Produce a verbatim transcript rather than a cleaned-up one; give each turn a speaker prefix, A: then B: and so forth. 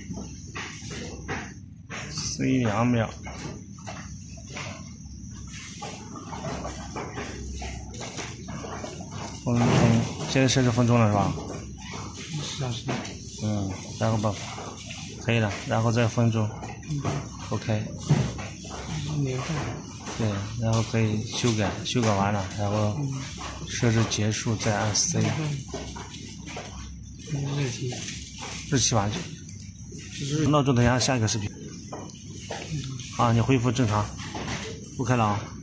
A: C 两秒。分钟，现在设置分钟了是吧？
B: 一小时。
A: 嗯，然后把可以了，然后再分钟。
B: 嗯
A: OK。
B: 年份。
A: 对，然后可以修改，修改完了，然后设置结束，再按 C。
B: 日期。
A: 日期完就。闹钟等一下下一个视频。啊，你恢复正常，不开了啊。